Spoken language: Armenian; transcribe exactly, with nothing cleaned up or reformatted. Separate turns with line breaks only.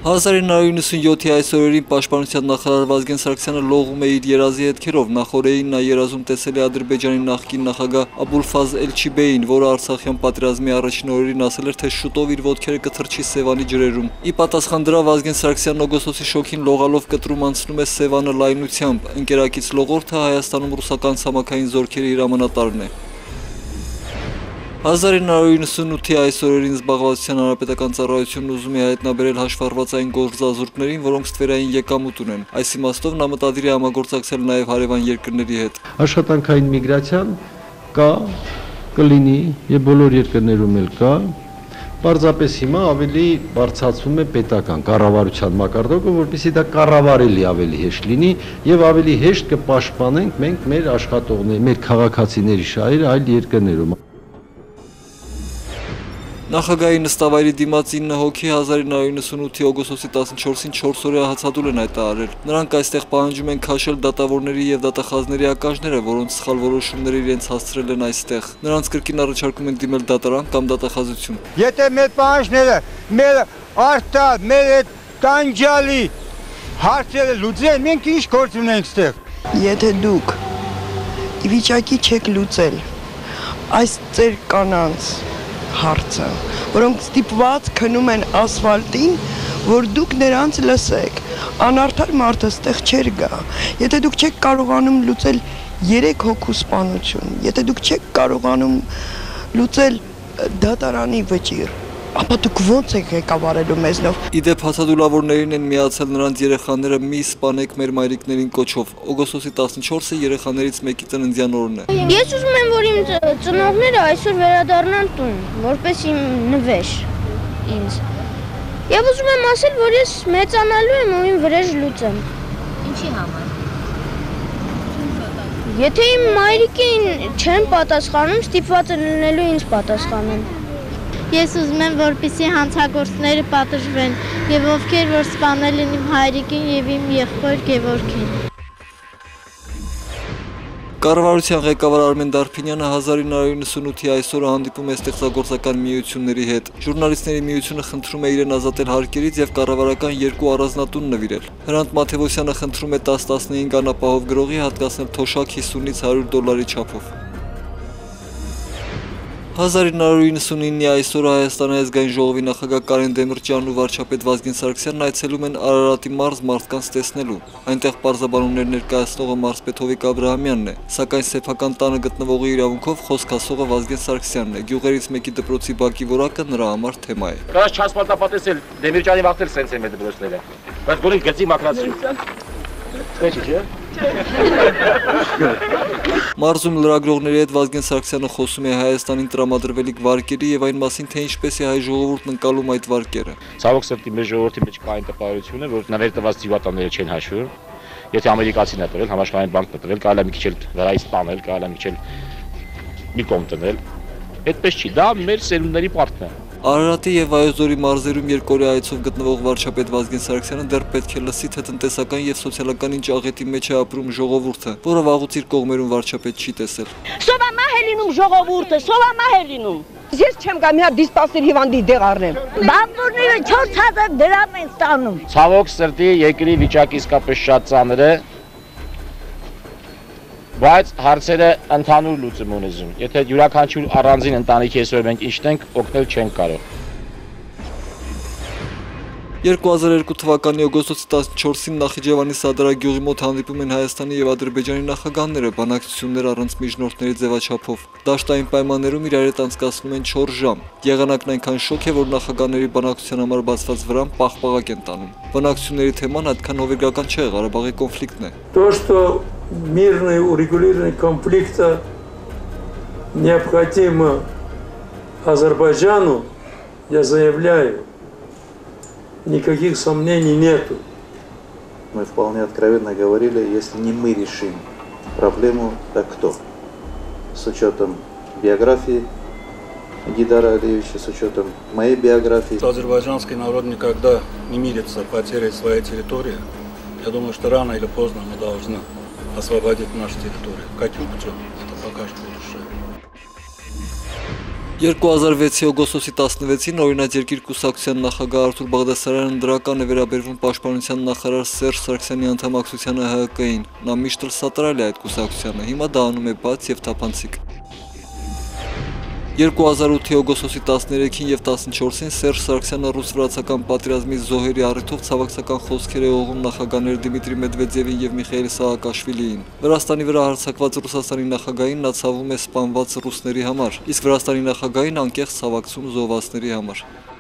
հազար իննսուն յոթի այս օրերին Պաշտպանության նախարար Վազգեն Սարգսյանը լողում է իր երազի հետքերով, նախորդին նա երազում տեսել է Ադրբեջանի նախկին նախագահ Աբուլֆազլ Էլչիբեյին, որը Արցախյան պատերազմի առաջին օրերին ասել էր, թե շուտով իր ոտքերը կթռչի Սևանի ջրերում։ Ի պատասխան դրա Վազգեն Սարգսյանն օգոստոսի շոգին լողալով կտրում անցնում է Սևանը լայնությամբ։ Ընկերակից լողորդը Հայաստանում ռուսական ցամաքային զորքերի հրամանատարն է։ հազար իննսուն իննսունութի այս օրերին զբաղվածության հանրապետական ծառայությունն ուզում է հայտնաբերել հաշվառվածային գործազուրկներին, որոնք ստվերային եկամուտ ունեն։ Այս իմաստով նա մտադիր է համագործակցել նաև հարևան երկրների հետ։
Աշխատանքային միգրացիան կա, կլինի եւ բոլոր երկրներում էլ կա։ Պարզապես հիմա ավելի բարձրացում է պետական կառավարության մակարդակը, որպեսզի դա կառավարելի ավելի հեշտ լինի եւ ավելի հեշտ կպաշտպանենք մենք մեր աշխատողների, մեր քաղաքացիների շահերը այլ երկրներում։
Նախագահի նստավայրի դիմաց ինը հոգի հազար իննսուն իննսունութի օգոստոսի տասնչորսին չորս օրյա հացադուլ են հայտարարել։ Նրանք այստեղ պահանջում են քաշել դատավորների եւ դատախազների ակաժները, որոնց սխալ որոշումները իրենց հասցրել են այստեղ։ Նրանց կրկին առաջարկում են դիմել դատարան կամ դատախազություն։
Եթե մեր պահանջները, մեր արտա, մեր այդ տանջալի հարցերը լուծեն, մենք ինչ գործ ունենք այստեղ։
Եթե դուք ի վիճակի չեք լուծել այս ծեր կանանց հարցը, որոնք ստիպված քնում են ասֆալտին, որ դուք նրանց լսեք, անարդար մարդը ստեղ չեր գա, եթե դուք չեք կարողանում լուծել երեք հոգու սպանություն, եթե դուք չեք կարողանում լուծել դատարանի վճիռ, ապա դուք ո՞նց եք ղեկավարելու մեզնով։
Իդեպ հացադուլավորներին են միացել նրանց երեխաները մի սպանեք մեր մայրիկներին կոչով։ Օգոստոսի տասնչորսը երեխաներից մեկի ծննդյան օրն է։
Ես ուզում եմ, որ իմ ծնողները այսօր վերադառնան տուն, որպես իմ նվեր ինձ։ Եվ ուզում եմ ասել, որ ես մեծանալու եմ ու իմ վրեժ լուծեմ։
Ինչի համար։
Եթե իմ մայրիկին չեն պատասխանում, ստիպված են լինելու ինձ պատասխանեն։
Ես ուզում եմ, որպեսզի հանցագործները պատժվեն եւ ովքեր որ սպանել են իմ հայրիկին եւ իմ եղբոր Գևորգին։
Կառավարության ղեկավար Արմեն Դարփինյանը հազար իննսուն իննսունութի այսօրը հանդիպում է ստեղծագործական միությունների հետ։ Ժուրնալիստների միությունը խնդրում է իրեն ազատել հարկերից եւ կառավարական երկու առանձնատուն նվիրել։ Հրանտ Մաթեւոսյանը խնդրում է տասը տասնհինգ անապահով գրողի հատկացնել թոշակ հիսունից հարյուր դոլարի չափով։ հազար իննսուն իննսունինի այսօրը Հայաստանի ազգային ժողովի նախագահ Կարեն Դեմիրճյանն ու վարչապետ Վազգեն Սարգսյանն այցելում են Արարատի մարզ մարդկանց տեսնելու։ Այնտեղ պարզաբանումներ ներկայացնողը մարզպետ Հովիկ Աբրահամյանն է, սակայն սեփական տանը գտնվողի իրավունքով խոսք ասողը Վազգեն Սարգսյանն է։ Գյուղերից մեկի դպրոցի բակի որակը նրա համար թեմա է։
Կարաս չասֆալտապատեսել Դեմիրճյանի վախտել սենց են մեր դպրոցները։ Բայց գոնի գծի մակրացրու։ Չէ՞ չէ։
Մարզում լրագրողների հետ Վազգեն Սարգսյանը խոսում է Հայաստանին տրամադրվելիք վարկերի եւ այն մասին, թե ինչպես է հայ ժողովուրդն ընկալում այդ վարկերը։
Ցավոք սրտի մեր ժողովրդի մեջ կա այն տպավորությունը, որ նվեր տված ձիվատանները չեն հաշվում։ Եթե ամերիկացին է տվել, համաշխարհային բանկն է տվել, կարելի է մի քիչ էլ վրայից տանել, կարելի է մի քիչ մի կողմ տնել։ Այդպես չի, դա մեր սերունդների պարտքն է։
Արարատի եւ Վայոց-Ձորի մարզերում երկօրյա այցով գտնվող վարչապետ Վազգեն Սարգսյանը դեռ պետք է լսի, թե տնտեսական եւ սոցիալական ինչ աղետի մեջ է ապրում ժողովուրդը, որը վաղուց իր կողմերում վարչապետ չի տեսել։
Սովամահ է լինում ժողովուրդը, սովամահ է լինում։ Ես չեմ գա մի հատ դիսպասեր հիվանդի դեղ առնեմ։ Բամբուրները չորս հազար դրամ են ստանում։
Ցավոք սրտի երկրի վիճակը իսկապես շատ ծանր է։ Բայց հարցերը ընդհանուր լուծում ունեն։ Եթե յուրաքանչյուր առանձին ընտանիքի այսօր մենք իշտենք, օգնել չենք կարող։
երկու հազար երկու թվականի օգոստոսի տասնչորսին Նախիջևանի Սադրագյուղի մոտ հանդիպում են Հայաստանի եւ Ադրբեջանի նախագահները, բանակցություններ առանց միջնորդների ձևաչափով։ Դաշտային պայմաններում իրար հետ անցկացնում են չորս ժամ։ Եղանակն այնքան շոկ է, որ նախագահների բանակցության համար բացված վրան պաղպաղակ են տանում։ Բանակցությունների թեման այդքան հովիվգական չէ, Ղարաբաղի կոնֆլիկտն է։
То, что мирное урегулирование конфликта необходимо Азербайджану, я заявляю, никаких сомнений нету.
Мы вполне откровенно говорили, если не мы решим проблему, так кто? С учетом биографии Гидара Алиевича, с учетом моей биографии.
Азербайджанский народ никогда не мирится с потерей своей территории. Я думаю, что рано или поздно мы должны освободить нашу территорию. Каким путем? Это пока что будущее.
երկու հազար վեցի օգոստոսի տասնվեցին օրինաց երկիր կուսակցության նախագահ Արթուր Բաղդասարյանը դրական է վերաբերվում պաշտպանության նախարար Սերժ Սարգսյանի անդամակցությանը H K I-ին։ Նա միշտ էլ սատարել է այդ կուսակցությանը, հիմա դա անում է բաց եւ թափանցիկ։ երկու հազար ութի օգոստոսի տասներեքին եւ տասնչորսին Սերժ Սարգսյանը ռուս-վրացական պատերազմի զոհերի առիթով ցավակցական խոսքեր է ուղղում նախագահներ Դիմիտրի Մեդվեդևին եւ Միխայիլ Սահակաշվիլիին։ Վրաստանի վրա հարձակված Ռուսաստանի նախագահին նա ցավում է սպանված ռուսների համար, իսկ Վրաստանի նախագահին անկեղծ ցավակցում զոհվածների համար։